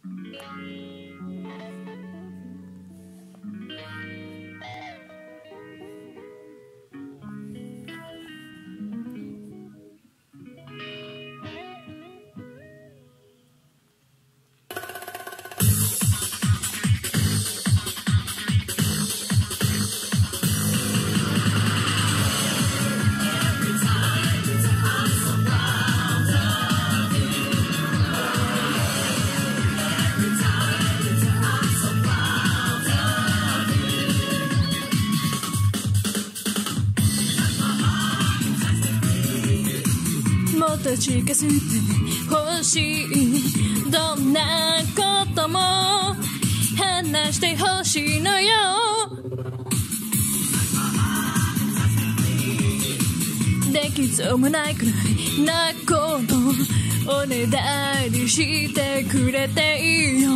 もっと近づいてほしい、どんなことも話してほしいのよ。できそうもないくらいなことおねだりしてくれていいよ。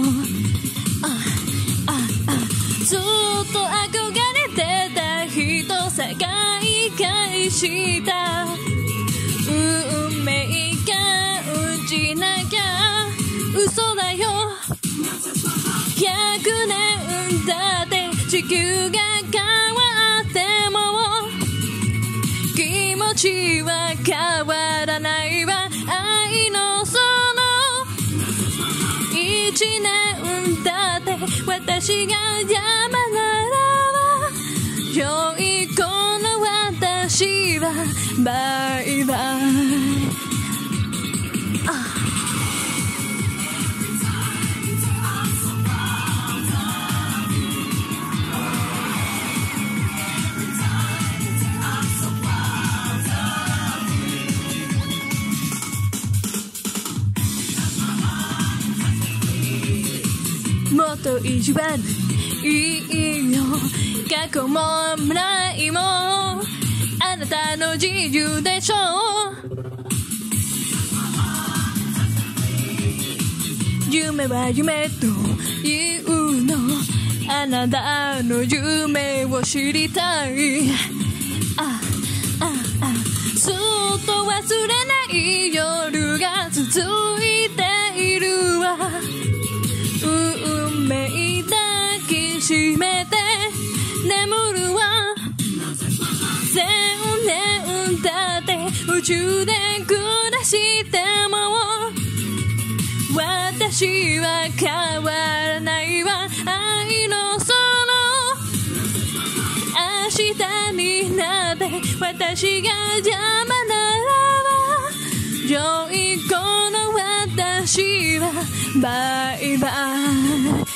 ずっと憧れてた人さがい返した運命が打ちなきゃ嘘だよ。100年だって地球が変わっても気持ちは変わらないわ。愛のその1年だって私が山なら良い子の私はバイバイ。もっと意地悪いいよ。過去も未来もあなたの自由でしょ。夢は夢というの、あなたの夢を知りたい。ずっと忘れない夜が続いているわ。運命抱きしめて眠るわ。1000年だって宇宙で暮らしても私は変わらないわ。愛のその明日になって私が邪魔なら良い子の私はバイバイ。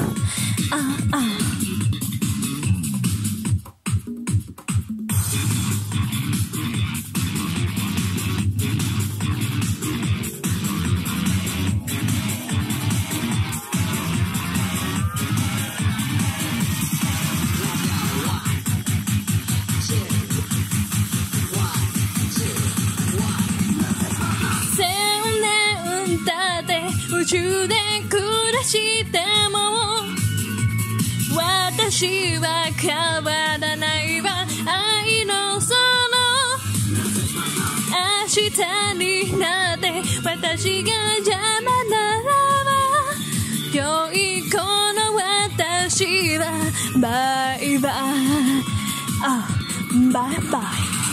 宇宙で暮らしても私は変わらないわ。愛のその明日になって私が邪魔なら良い子の私はバイバイ。バイバイ。